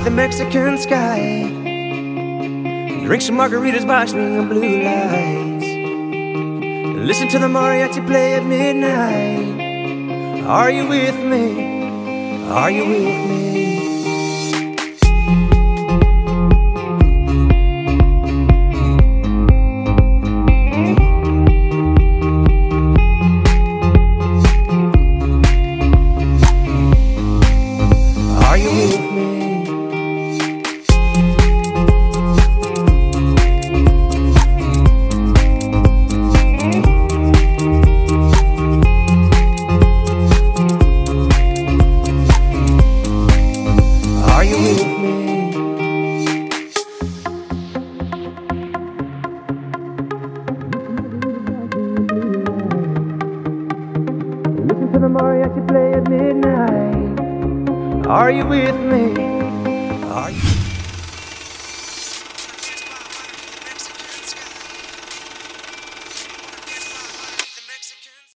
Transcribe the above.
the Mexican sky. Drink some margaritas by swinging blue lights. Listen to the mariachi play at midnight. Are you with me? Are you with me? Are you with me? Are you with me? Listen to the mariachi play at midnight. Are you with me? Are you?